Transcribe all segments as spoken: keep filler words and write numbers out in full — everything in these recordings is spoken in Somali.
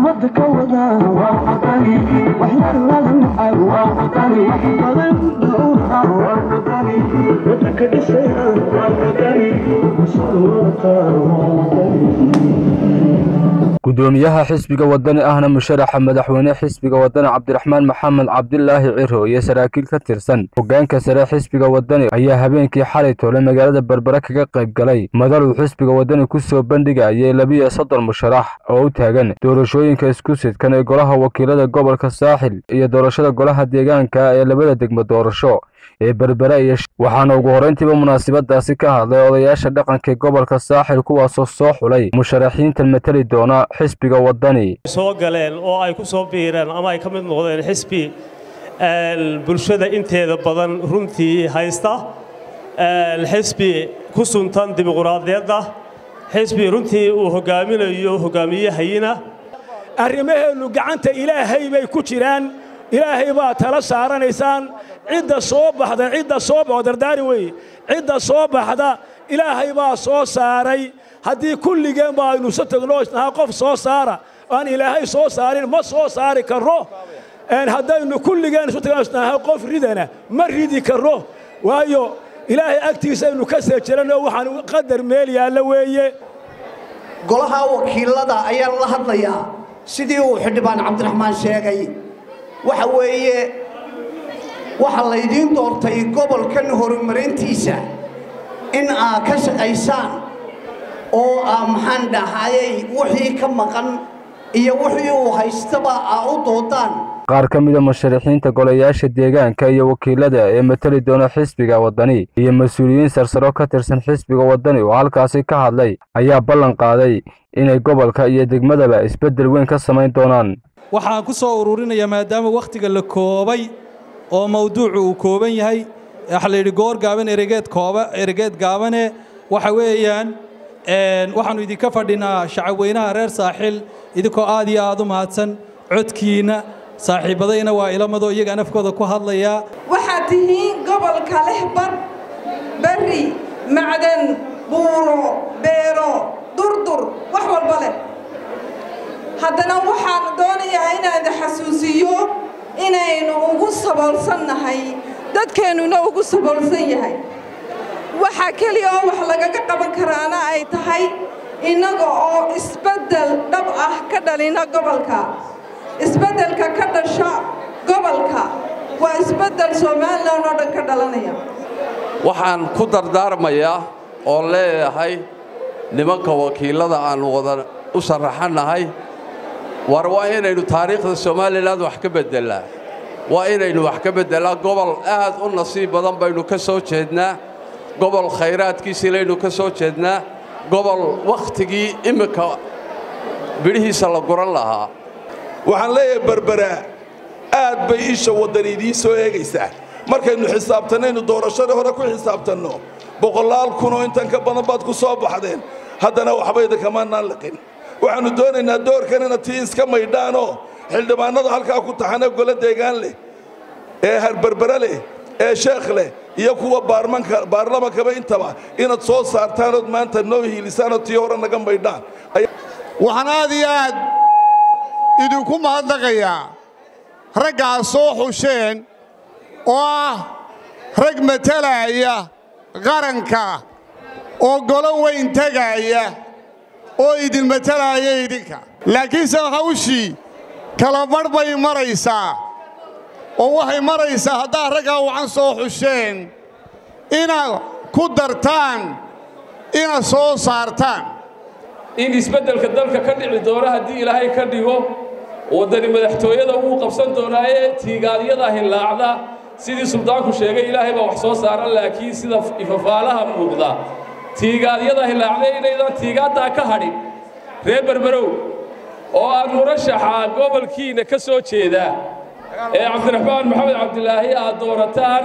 ummadka wada waqtani waxyaalada macaan waqtani badan dhowra waqtani wadka dhisay waqtani mas'uulka waqtani gudoomiyaha xisbiga wadani ahna musharaxa madaxweyne xisbiga wadani Cabdiraxmaan Maxamed Cabdilaahi Ciro iyo saraakiil ka tirsan hoggaanka sare xisbiga wadani ayaa habeenkii xalay toole magaalada Berbera kaga qayb galay madal xisbiga wadani ku soo bandhigay laba iyo soddon musharax oo u taagan doorashooyinka isku sidkan ee golaha wakiilada gobolka Saaxil iyo doorashada golaha deegaanka ee labada degmo doorasho ee Berbera iyo waxaana ugu horeyntiiba munaasabadaasi ka hadlay odayaasha dhaqanka gobolka Saaxil kuwaas oo soo xulay musharaxiinta matali doona xisbiga wadani soo galeen oo ay ku soo biireen ama ay ka mid noqdeen xisbi bulshada inteeda badan runtii haysta xisbi ku suntan dimuqraadiyadda xisbi runtii uu hogaaminayo hogaamiyahayna arrimaheenu gacanta ilaahay bay ku jiraan ilaahay baa tala saaranaysaan cidda soo baxda cidda soo baxda dardaari way cidda soo baxda ilaahay baa soo saaray haddii kulligeen baa aynu soo tagno isna qof soo saara aan ilaahay soo saarin ma soo saari karo aan haddaynu kulligeen soo tagno isna qof ridana ma ridi karo waayo ilaahay agtiisa aynu ka seejirano waxaan qadar meel yaala weeye golaha wakiilada ayaa la hadlayaa sidii uu xildhibaan Cabdiraxmaan sheegay waxa weeye waxa la idin doortay gobolkan horumarintiisa in aad ka shaqaysaan oo aan maxaan dhahay wixii ka maqan iyo wixii uu haystaba aad u doodaan qaar ka mid ah musharaxiinta golayaasha deegaanka iyo wakiilada ee matali doona xisbiga wadani iyo mas'uuliyiin sarsaro ka tirsan xisbiga wadani oo halkaasi ka hadlay ayaa ballan qaaday inay gobolka iyo degmadaba isbedel weyn ka sameyn doonaan waxaan ku soo ururinayaa maadaama waqtiga la koobay oo mawduucu uu kooban yahay waxa la yiri goor gaaban eregeed kooba eregeed gaabane waxa weeyaan een waxaanu idinka fadhinaa shacabweynaha reer Saaxil idinkoo aad iyo aad u mahadsan codkiina saaxiibadayna waa ilamado iyaga nafkooda ku hadlaya waxa tihiin gobolka leh bad bari macdan buuro beero durdur wax walba leh haddana waxaan doonayaa inaan xasuusiyo inaynu ugu saboolsanahay dadkeenuna ugu saboolsan yahay waxa kaliya oo wax laga qaban karaana ay tahay inaga oo isbedel dhab ah ka dhalina gobolka isbedelka ka dhasha gobolka waa isbedel Soomaaliland oo dhan ka dhalanaya waxaan ku dardaarmayaa oo leeyahay nimanka wakiilada aan wada u sharaxanahay war waa inaynu taariikhda Soomaaliland wax ka bedelaa waa inaynu wax ka bedelaa gobol aad u nasiib badan baynu ka soo jeednaa gobol khayraadkiisa leeynu ka soo jeednaa gobol waqtigii imika birihiisa la goran lahaa waxaan leeyahay Berbera aad bay isha wadaniidii soo eegaysaa markaynu xisaabtanayno doorashada hore ku xisaabtanno boqolaal kun oo intan ka badan baad ku soo baxdeen haddana waxbayda kama naalqin waxaanu doonaynaa doorkanina tii iska maydhaano xildhibaanada halka ku taxana gole deegaan leh ee har Berbera leh ee sheekh leh iyo kuwa baarmanka baarlamaanka intaba inaad soo saartaan oo maanta noo hiilisaan tii hore naga maydhaan waxaan aad iyo aad idinku mahadnaqayaa raggaa soo xusheen oo ah rag matalaya qaranka oo golo weyn tagaya oo idin matalaya idinka laakiinse hawshii kala mar bay maraysaa oo waxay maraysaa haddaa raggaa waxaan soo xusheen inaad ku dartaan inaad soo saartaan in isbeddelka dalka ka dhici doona haddii ilaahay ka dhigo wadani madaxtooyada uu qabsan doonaaye tiigaadyada hilaacda sidii suldaanku sheegay ilaahay baa wax soo saaran laakiin sida ifafaalaha muuqda tiigaadyada hilaacda inaydan tiigaadaa ka hadhin reer Berberow oo aad murashaxa gobolkiina ka soo jeeda ee Cabdiraxmaan Maxamed Cabdilaahi aad doorataan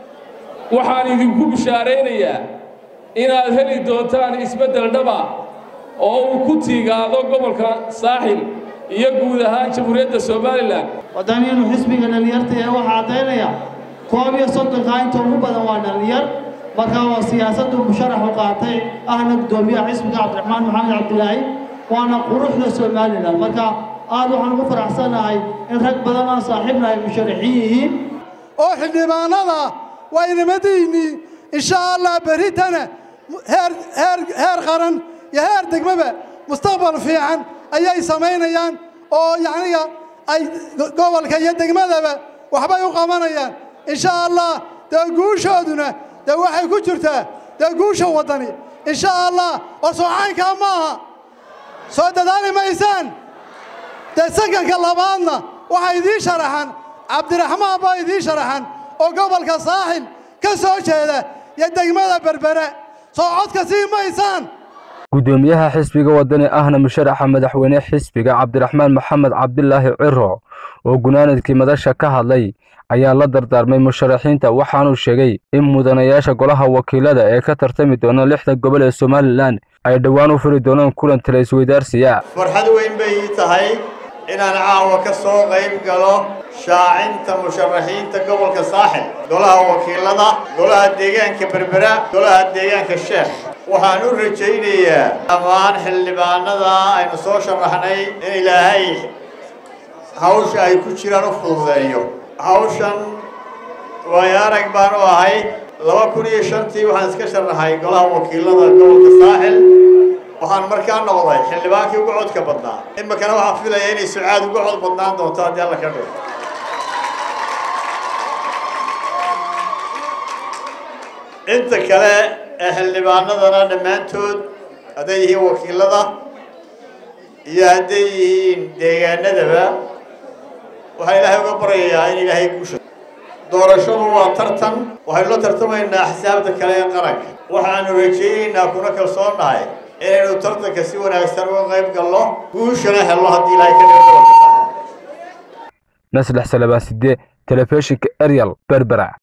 waxaan idinku bishaareynayaa inaad heli doontaan isbeddel dhaba oo uu ku tiigaado gobolka Saaxil iyo guud ahaan jamhuuriyadda Soomaaliland wadaniinu xisbiga dhalinyarta ee waxa cadeynaya koob iyo soddon qaynta ugu badan waa dhalinyar marka waa siyaasaddu musharax u qaatay ahna gudoomiyaha xisbiga Cabdiraxmaan Maxamed Cabdilaahi waana quruxda Soomaaliland marka aad waxaan ugu faraxsanahay in rag badan aan saaxiibna ay musharaxiin yihiin oo xildhibaanada waa inamadiinii insha allah berritana heer heer heer qaran iyo heer degmaba mustaqbal fiican ayay samaynayaan oo yacniga ay gobolka iyo degmadaba waxbay u qabanayaan insha allah dee guushooduna dee waxay ku jirtaa dee guusha waddani insha allah oo soocaynkaa maaha soo dadaali maysaan dee sakanka labaadna waxaa idiin sharaxan cabdiraxmaan baa idiin sharaxan oo gobolka saaxil ka soo jeeda iyo degmada berbere soo codka sii maysaan gudoomiyaha xisbiga wadani ahna musharaxa madaxweyne xisbiga cabdiraxmaan maxamed cabdilaahi ciro oo gunaanadkii madasha ka hadlay ayaa la dardaarmay musharaxiinta waxaanuu sheegay in mudanayaasha golaha wakiilada ee ka tartami doona lixda gobol ee somalilan ay dhowaan u furi doonaan kulan tala isweydaarsiya farxad weyn bay ii tahay inaan caawa ka soo qayb galo shaacinta musharaxiinta gobolka saaxil golaha wakiilada golaha deegaanka berbera golaha deegaanka sheekh waxaan u rajaynayaa dhammaan xildhibaanada aynu soo sharaxnay in ilaahay hawsha ay ku jiraan u fududeeyo hawshan waayo arag baan u ahay laba kun iyo shantii waxaan iska sharaxay golaha wakiilada gobolka saaxil waxaan markaa noqday xildhibaankii ugu codka badnaa iminkana waxaan filayaa inay sucaad ugu cod badnaan doonto haddii alla ka dhigo inta kale ee xildhibaanadana dhammaantood hadday yihiin wakiilada iyo hadday yihiin deegaanadaba waxaa ilaahay uga baryayaa in ilaahay guusha doorashadu waa tartan waxaynu la tartamaynaa xisaabta kale ee qaranka waxaanu rajaynaynaa kuna kalsoonnahay inaynu tartanka si wanaagsan uga qayb galno guushana helno haddii ilaahay ka dhigo naslax salabaan sidee telefishinka Ariel Berbera.